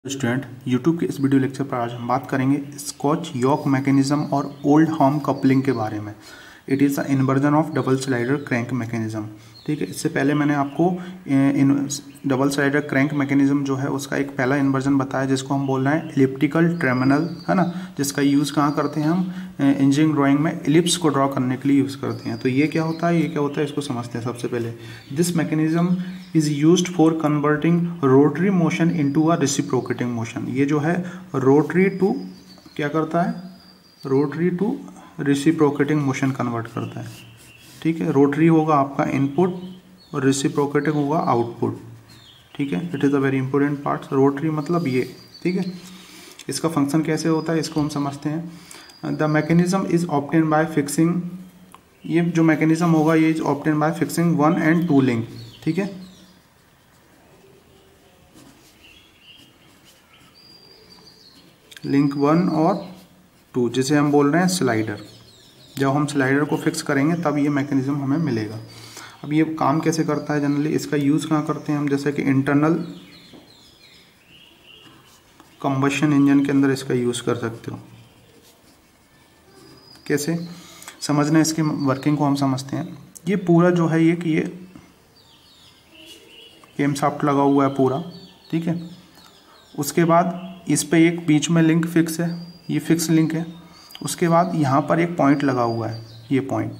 Student YouTube के इस video lecture पर आज हम बात करेंगे स्कॉच यॉक मैकेनिज्म और ओल्डहम कपलिंग के बारे में। It is the inversion of double slider crank mechanism. ठीक है, इससे पहले मैंने आपको डबल स्लाइडर क्रैंक मैकेनिज्म जो है उसका एक पहला इन्वर्जन बताया जिसको हम बोल रहे हैं एलिप्टिकल टर्मिनल, है ना, जिसका यूज़ कहाँ करते हैं हम इंजीनियरिंग ड्राइंग में एलिप्स को ड्रॉ करने के लिए यूज़ करते हैं। तो ये क्या होता है, इसको समझते हैं। सबसे पहले this mechanism is used for converting rotary motion into a reciprocating motion. ये जो है रोटरी टू क्या करता है, rotary to reciprocating motion convert करता है। ठीक है, रोटरी होगा आपका इनपुट और रेसिप्रोकेटिंग होगा आउटपुट। ठीक है, it is a very important part. Rotary मतलब ये, ठीक है। इसका फंक्शन कैसे होता है इसको हम समझते हैं। The mechanism is obtain by fixing, ये जो मैकेनिज्म होगा ये is obtain by fixing 1 and 2 link. ठीक है, लिंक 1 और 2 जिसे हम बोल रहे हैं स्लाइडर। जब हम स्लाइडर को फिक्स करेंगे तब ये मैकेनिज्म हमें मिलेगा। अब ये काम कैसे करता है जनरली, इसका यूज़ कहाँ करते हैं हम, जैसे कि इंटरनल कंबशन इंजन के अंदर इसका यूज़ कर सकते हो। कैसे समझना है, इसकी वर्किंग को हम समझते हैं। ये पूरा जो है ये कि ये केम शाफ्ट लगा हुआ है पूरा, ठीक है। उसके बाद इस पे एक बीच में लिंक फिक्स है, ये फिक्स लिंक है। उसके बाद यहाँ पर एक पॉइंट लगा हुआ है, ये पॉइंट,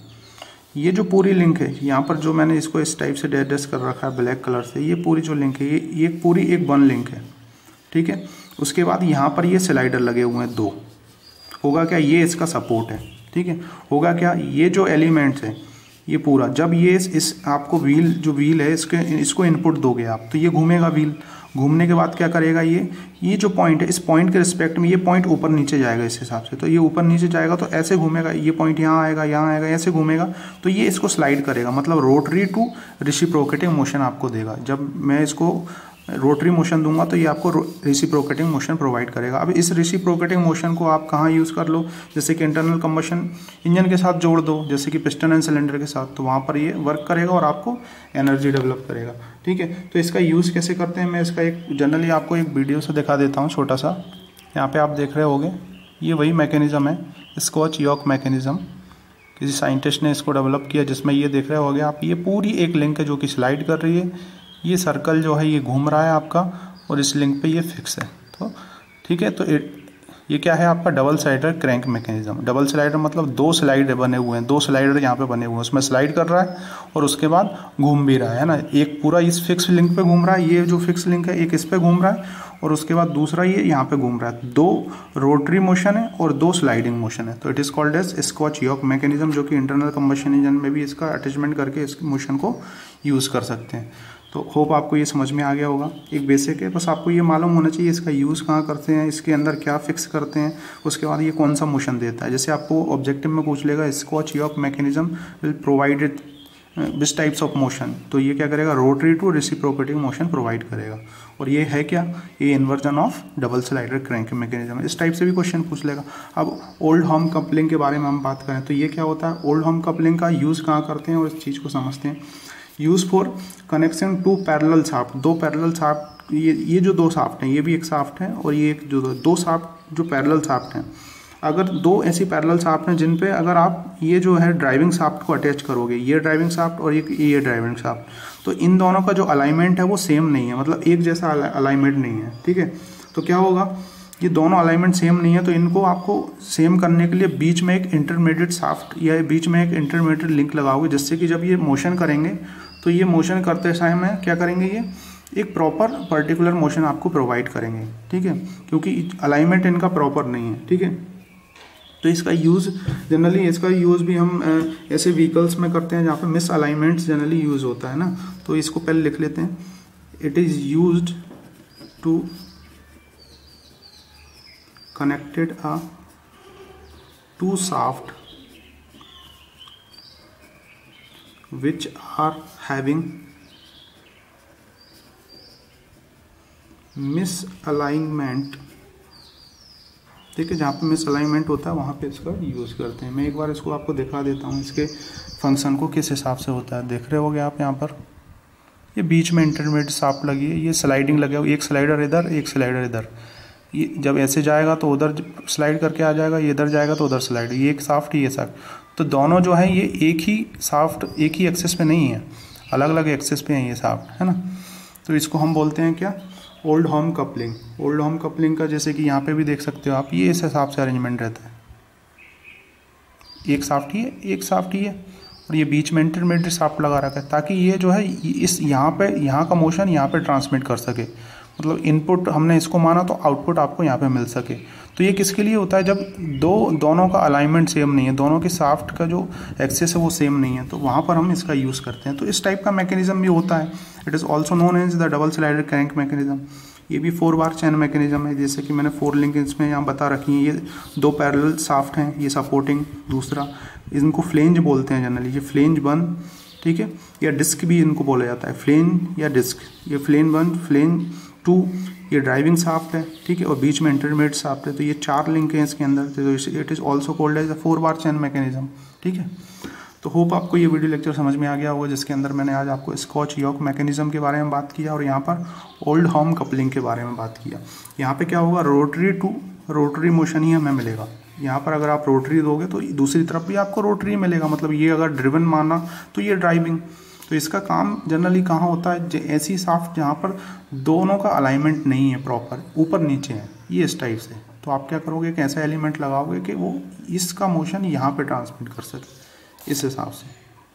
ये जो पूरी लिंक है यहाँ पर जो मैंने इसको इस टाइप से डेडस कर रखा है ब्लैक कलर से, ये पूरी जो लिंक है ये पूरी एक वन लिंक है। ठीक है, उसके बाद यहाँ पर ये स्लाइडर लगे हुए हैं 2। होगा क्या, ये इसका सपोर्ट है। ठीक है, होगा क्या, ये जो एलिमेंट्स है ये पूरा, जब ये इस आपको व्हील जो व्हील है इसको इनपुट दोगे आप तो ये घूमेगा व्हील। घूमने के बाद क्या करेगा, ये जो पॉइंट है इस पॉइंट के रिस्पेक्ट में ये पॉइंट ऊपर नीचे जाएगा इस हिसाब से। तो ये ऊपर नीचे जाएगा तो ऐसे घूमेगा, ये पॉइंट यहाँ आएगा, ऐसे घूमेगा तो ये इसको स्लाइड करेगा, मतलब रोटरी टू रेसिप्रोकेटिंग मोशन आपको देगा। जब मैं इसको रोटरी मोशन दूंगा तो ये आपको रेसिप्रोकेटिंग मोशन प्रोवाइड करेगा। अब इस रेसिप्रोकेटिंग मोशन को आप कहाँ यूज़ कर लो, जैसे कि इंटरनल कंबशन इंजन के साथ जोड़ दो, जैसे कि पिस्टन एंड सिलेंडर के साथ, तो वहाँ पर ये वर्क करेगा और आपको एनर्जी डेवलप करेगा। ठीक है, तो इसका यूज़ कैसे करते हैं, मैं इसका एक जनरली आपको एक वीडियो से दिखा देता हूँ छोटा सा। यहाँ पर आप देख रहे होंगे ये वही मैकेनिज़्म है, स्कॉच यॉक मैकेनिज़्म। किसी साइंटिस्ट ने इसको डेवलप किया, जिसमें ये देख रहे होंगे आप, ये पूरी एक लिंक है जो कि स्लाइड कर रही है। ये सर्कल जो है ये घूम रहा है आपका और इस लिंक पे ये फिक्स है। तो ठीक है, तो ये क्या है आपका double slider crank mechanism. Double slider मतलब 2 स्लाइडर बने हुए हैं, 2 स्लाइडर यहाँ पे बने हुए हैं, उसमें स्लाइड कर रहा है और उसके बाद घूम भी रहा है ना। एक पूरा इस फिक्स लिंक पे घूम रहा है, ये जो फिक्स लिंक है एक इस पे घूम रहा है और उसके बाद दूसरा ये यहाँ पे घूम रहा है। 2 रोटरी मोशन है और 2 स्लाइडिंग मोशन है। तो it is called as scotch yoke mechanism, जो कि इंटरनल कंबशन इंजन में भी इसका अटैचमेंट करके इस मोशन को यूज़ कर सकते हैं। तो होप आपको ये समझ में आ गया होगा, एक बेसिक है, बस आपको ये मालूम होना चाहिए इसका यूज़ कहाँ करते हैं, इसके अंदर क्या फिक्स करते हैं, उसके बाद ये कौन सा मोशन देता है। जैसे आपको ऑब्जेक्टिव में पूछ लेगा scotch yoke mechanism will provided this types of motion, तो ये क्या करेगा, rotary to reciprocating motion provide करेगा। और ये है क्या, ये inversion of double slider crank mechanism. इस टाइप से भी क्वेश्चन पूछ लेगा। अब ओल्डहम कपलिंग के बारे में हम बात करें तो ये क्या होता है, ओल्डहम कपलिंग का यूज़ कहाँ करते हैं और इस चीज़ को समझते हैं। Use for connection 2 parallel shaft, 2 parallel shaft, ये जो 2 शाफ्ट हैं, ये भी एक शाफ्ट है और ये एक जो 2 शाफ्ट जो पैरेलल शाफ्ट हैं, अगर 2 ऐसी पैरेलल शाफ्ट हैं जिन पे अगर आप ये जो है ड्राइविंग शाफ्ट को अटैच करोगे, ये ड्राइविंग शाफ्ट और ये ड्राइविंग शाफ्ट, तो इन दोनों का जो अलाइनमेंट है वो सेम नहीं है, मतलब एक जैसा अलाइनमेंट नहीं है। ठीक है, तो क्या होगा, ये दोनों अलाइनमेंट सेम नहीं है, तो इनको आपको सेम करने के लिए बीच में एक इंटरमीडिएट शाफ्ट या बीच में एक इंटरमीडिएट लिंक लगाओगे, जिससे कि जब ये मोशन करेंगे तो ये मोशन करते समय क्या करेंगे, ये एक प्रॉपर पर्टिकुलर मोशन आपको प्रोवाइड करेंगे। ठीक है, क्योंकि अलाइनमेंट इनका प्रॉपर नहीं है। ठीक है, तो इसका यूज़ जनरली, इसका यूज़ भी हम ऐसे व्हीकल्स में करते हैं जहाँ पे मिस अलाइनमेंट्स जनरली यूज़ होता है ना। तो इसको पहले लिख लेते हैं, it is used to connected a 2 shaft which are having misalignment। ठीक है, जहाँ पे मिसअलाइनमेंट होता है वहाँ पे इसका यूज़ करते हैं। मैं एक बार इसको आपको दिखा देता हूँ, इसके फंक्शन को किस हिसाब से होता है। देख रहे होगे आप यहाँ पर, ये बीच में इंटरमीडिएट शाफ्ट लगी है, ये स्लाइडिंग लगे हुआ, एक स्लाइडर इधर एक स्लाइडर इधर, ये जब ऐसे जाएगा तो उधर स्लाइड करके आ जाएगा, ये इधर जाएगा तो उधर स्लाइड, ये एक शाफ्ट ये शाफ्ट। तो दोनों जो है ये एक ही शाफ्ट एक ही एक्सेस पे नहीं है, अलग अलग एक्सेस पे हैं ये शाफ्ट, है ना। तो इसको हम बोलते हैं क्या, ओल्डहम कपलिंग। ओल्डहम कपलिंग का जैसे कि यहाँ पे भी देख सकते हो आप, ये इस हिसाब से अरेंजमेंट रहता है, एक शाफ्ट ही है एक शाफ्ट ही है, और ये बीच में इंटरमीडिएट शाफ्ट लगा रखा है ताकि ये जो है इस यहाँ का मोशन यहाँ पे ट्रांसमिट कर सके, मतलब इनपुट हमने इसको माना तो आउटपुट आपको यहाँ पे मिल सके। तो ये किसके लिए होता है, जब दोनों का अलाइनमेंट सेम नहीं है, दोनों के शाफ्ट का जो एक्सेस है वो सेम नहीं है, तो वहाँ पर हम इसका यूज़ करते हैं। तो इस टाइप का मैकेनिज्म भी होता है, it is also known as the double slider crank mechanism. ये भी 4 बार चैन मैकेनिज्म है, जैसे कि मैंने 4 लिंक इसमें यहाँ बता रखी हैं। ये 2 पैरेलल शाफ्ट हैं, ये सपोर्टिंग, दूसरा इनको फ्लेंज बोलते हैं जनरली, ये फ्लेंज 1, ठीक है, या डिस्क भी इनको बोला जाता है, फ्लेंज या डिस्क। ये फ्लेंज 1 फ्लेंज 2 ये ड्राइविंग शाफ्ट है, ठीक है, और बीच में इंटरमीडिएट शाफ्ट है। तो ये 4 लिंक हैं इसके अंदर, तो it is also called as a 4 bar chain mechanism, ठीक है। तो होप आपको ये वीडियो लेक्चर समझ में आ गया होगा, जिसके अंदर मैंने आज आपको स्कॉच योक मैकेनिज्म के बारे में बात किया और यहाँ पर ओल्डहम कपलिंग के बारे में बात किया। यहाँ पे क्या होगा, रोटरी टू रोटरी मोशन ही हमें मिलेगा। यहाँ पर अगर आप रोटरी दोगे तो दूसरी तरफ भी आपको रोटरी मिलेगा, मतलब ये अगर ड्रिवन माना तो ये ड्राइविंग। तो इसका काम जनरली कहाँ होता है, ऐसी शाफ्ट जहाँ पर दोनों का अलाइनमेंट नहीं है प्रॉपर, ऊपर नीचे है, ये इस टाइप से। तो आप क्या करोगे, एक ऐसा एलिमेंट लगाओगे कि वो इसका मोशन यहाँ पे ट्रांसमिट कर सके, इस हिसाब से,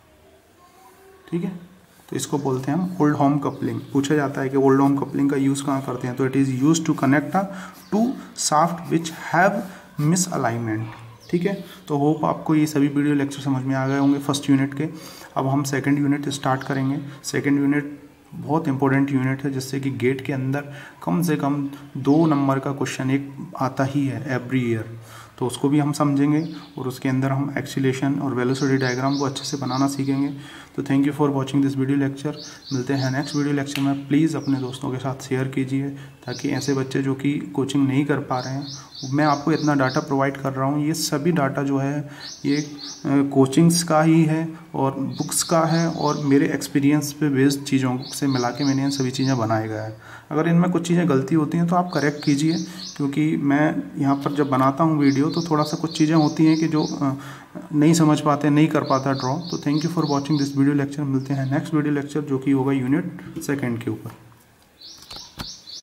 ठीक है। तो इसको बोलते हैं हम ओल्डहम कपलिंग। पूछा जाता है कि ओल्डहम कपलिंग का यूज़ कहाँ करते हैं, तो it is use to connect two shaft which have misalignment, ठीक है। तो होप आपको ये सभी वीडियो लेक्चर समझ में आ गए होंगे फर्स्ट यूनिट के। अब हम सेकंड यूनिट स्टार्ट करेंगे। सेकंड यूनिट बहुत इंपॉर्टेंट यूनिट है, जिससे कि गेट के अंदर कम से कम 2 नंबर का क्वेश्चन एक आता ही है एवरी ईयर, तो उसको भी हम समझेंगे और उसके अंदर हम एक्सीलेशन और वेलोसिटी डायग्राम को अच्छे से बनाना सीखेंगे। तो thank you for watching this video lecture. मिलते हैं नेक्स्ट वीडियो लेक्चर में। प्लीज़ अपने दोस्तों के साथ शेयर कीजिए, ताकि ऐसे बच्चे जो कि कोचिंग नहीं कर पा रहे हैं, मैं आपको इतना डाटा प्रोवाइड कर रहा हूँ, ये सभी डाटा जो है ये कोचिंग्स का ही है और बुक्स का है और मेरे एक्सपीरियंस पे बेस्ड चीज़ों से मिला के मैंने इन सभी चीज़ें बनाए गया है। अगर इनमें कुछ चीज़ें गलती होती हैं तो आप करेक्ट कीजिए, क्योंकि मैं यहाँ पर जब बनाता हूँ वीडियो तो थोड़ा सा कुछ चीज़ें होती हैं कि जो नहीं समझ पाते, नहीं कर पाता ड्रॉ। तो thank you for watching this video lecture. मिलते हैं नेक्स्ट वीडियो लेक्चर, जो कि होगा यूनिट 2 के ऊपर।